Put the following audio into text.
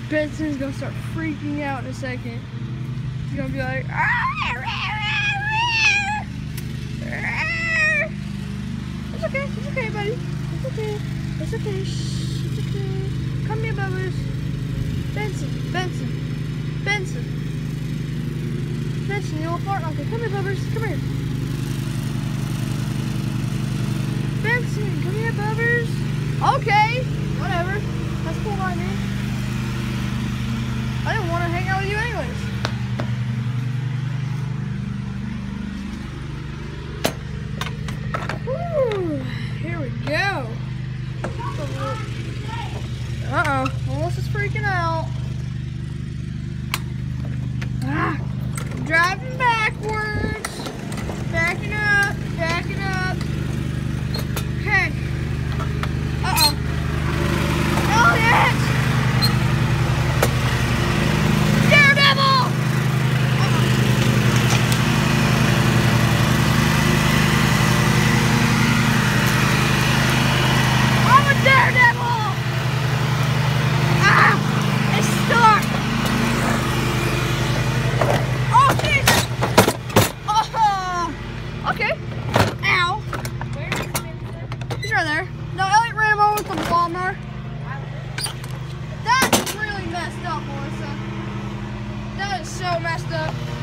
Benson's gonna start freaking out in a second. He's gonna be like, it's okay, buddy. It's okay. It's okay. Shh, it's okay. Come here, Bubbles. Benson, you little fart monkey. Come here, Bubbles. Come here. Benson, come here, Bubbles. Okay, whatever. That's cool by me. I didn't want to hang out with you anyways. Woo, here we go. Uh-oh, Melissa's freaking out. Ah, driving backwards. Backing up. Okay. Uh-oh. Oh, yes! Daredevil! I'm a daredevil! Ah! It's stuck! Oh, Jesus! Oh! Okay. Ow. Where is Vincent? He's right there. No, Elliot ran him over with the lawnmower. That's really messed up, Melissa. That is so messed up.